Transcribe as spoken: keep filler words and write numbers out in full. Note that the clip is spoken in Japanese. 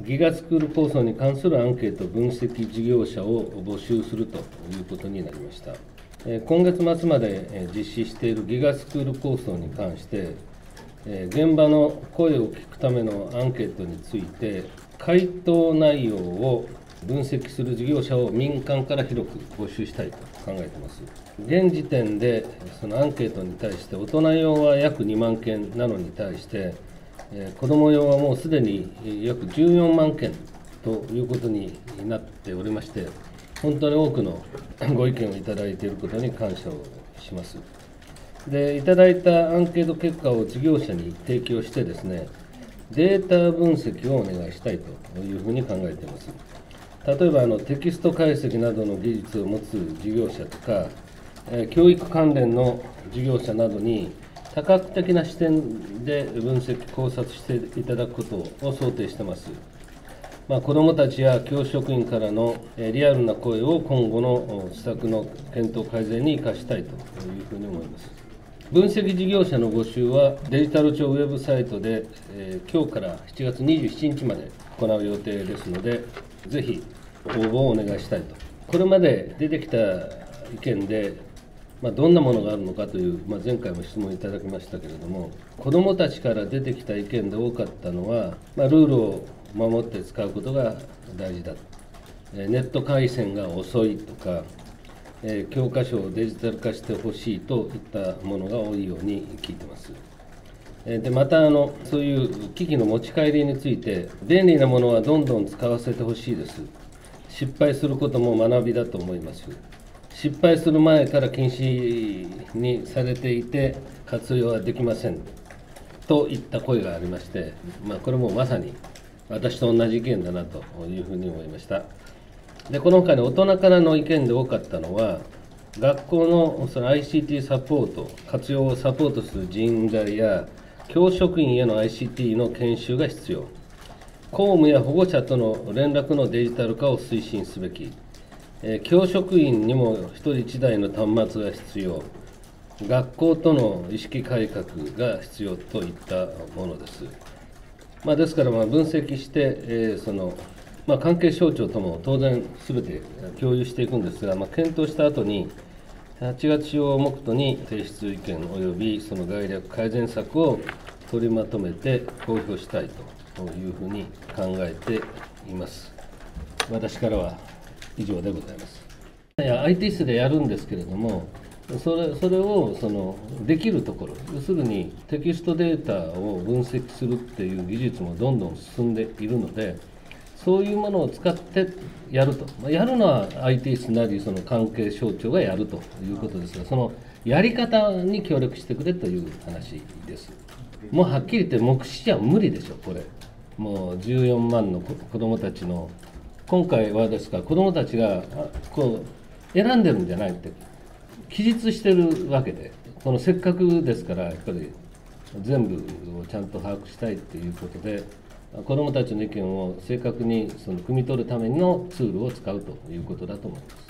ギガスクール構想に関するアンケート分析事業者を募集するということになりました。今月末まで実施しているギガスクール構想に関して、現場の声を聞くためのアンケートについて、回答内容を分析する事業者を民間から広く募集したいと考えています。現時点でそのアンケートに対して、大人用は約にまんけんなのに対して、子ども用はもうすでに約じゅうよんまんけんということになっておりまして、本当に多くのご意見をいただいていることに感謝をします。で、いただいたアンケート結果を事業者に提供してですね、データ分析をお願いしたいというふうに考えています。例えばあのテキスト解析などの技術を持つ事業者とか、教育関連の事業者などに多角的な視点で分析、考察していただくことを想定しています。まあ、子どもたちや教職員からのリアルな声を今後の施策の検討改善に生かしたいというふうに思います。分析事業者の募集はデジタル庁ウェブサイトで、えー、今日からしちがつにじゅうしちにちまで行う予定ですので、ぜひ応募をお願いしたいと。これまで出てきた意見で、まあ、どんなものがあるのかという、まあ、前回も質問いただきましたけれども、子どもたちから出てきた意見で多かったのは、まあ、ルールを守って使うことが大事だ、ネット回線が遅いとか、教科書をデジタル化してほしいといったものが多いように聞いています。でまたあの、そういう機器の持ち帰りについて、便利なものはどんどん使わせてほしいです。失敗することも学びだと思います。失敗する前から禁止にされていて、活用はできませんといった声がありまして、まあ、これもまさに私と同じ意見だなというふうに思いました。でこのほかに大人からの意見で多かったのは、学校のその アイシーティー サポート、活用をサポートする人材や、教職員への アイシーティー の研修が必要、校務や保護者との連絡のデジタル化を推進すべき、え教職員にもひとりいちだいの端末が必要、学校との意識改革が必要といったものです。まあ、ですから、まあ分析して、えーそのまあ、関係省庁とも当然、すべて共有していくんですが、まあ、検討した後に、はちがつ中を目途に提出意見およびその概略改善策を取りまとめて公表したいというふうに考えています。私からは以上でございます。いや アイティー 室でやるんですけれども、それそれをそのできるところ、要するにテキストデータを分析するっていう技術もどんどん進んでいるので、そういうものを使ってやると、やるのは アイティー 室なりその関係省庁がやるということですが、そのやり方に協力してくれという話です。もうはっきり言って、目視じゃ無理でしょ、これ。もうじゅうよんまんの子どもたちの、今回はですから、子どもたちがこう選んでるんじゃないって、記述してるわけで、このせっかくですから、やっぱり全部をちゃんと把握したいということで、子どもたちの意見を正確にその汲み取るためのツールを使うということだと思います。